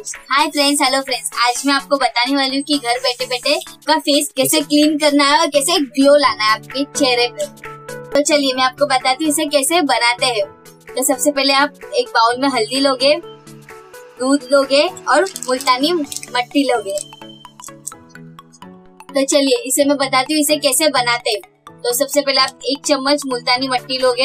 Hi friends, hello friends. आज मैं आपको बताने वाली हूँ कि घर बैठे बैठे का फेस कैसे क्लीन करना है और कैसे ग्लो लाना है आपके चेहरे पे। तो चलिए मैं आपको बताती हूँ इसे कैसे बनाते हैं। तो सबसे पहले आप एक बाउल में हल्दी लोगे, दूध लोगे और मुल्तानी मिट्टी लोगे। तो चलिए इसे मैं बताती हूँ इसे कैसे बनाते हैं। तो सबसे पहले आप 1 चम्मच मुल्तानी मिट्टी लोगे,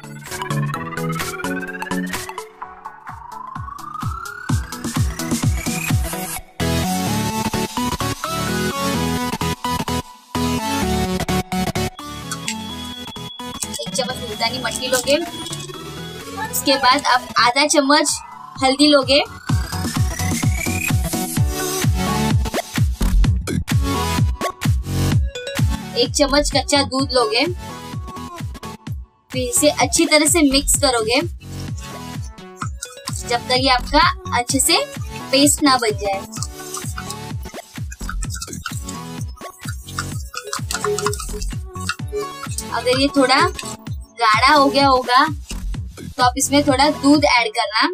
मुल्तानी मिट्टी लोगे। उसके बाद आप आधा चम्मच हल्दी लोगे, एक चम्मच कच्चा दूध लोगे, फिर इसे अच्छी तरह से मिक्स करोगे जब तक ये आपका अच्छे से पेस्ट ना बन जाए। अगर ये थोड़ा गाढ़ा हो गया होगा तो आप इसमें थोड़ा दूध ऐड करना।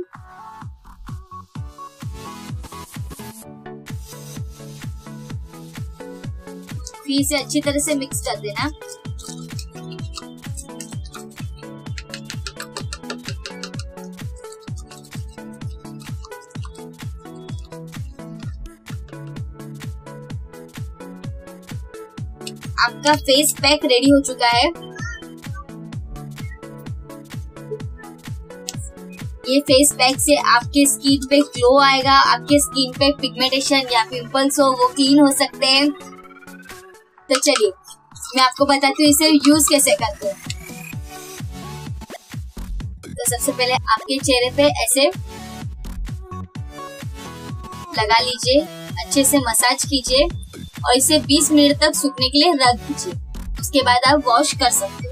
फिर इसे अच्छी तरह से मिक्स कर देना। आपका फेस पैक रेडी हो चुका है। ये फेस पैक से आपके स्किन पे ग्लो आएगा, आपके स्किन पे पिगमेंटेशन या पिंपल्स हो वो क्लीन हो सकते हैं। तो चलिए मैं आपको बताती हूँ इसे यूज कैसे करते हैं। तो सबसे पहले आपके चेहरे पे ऐसे लगा लीजिए, अच्छे से मसाज कीजिए और इसे 20 मिनट तक सूखने के लिए रख दीजिए। उसके बाद आप वॉश कर सकते हैं।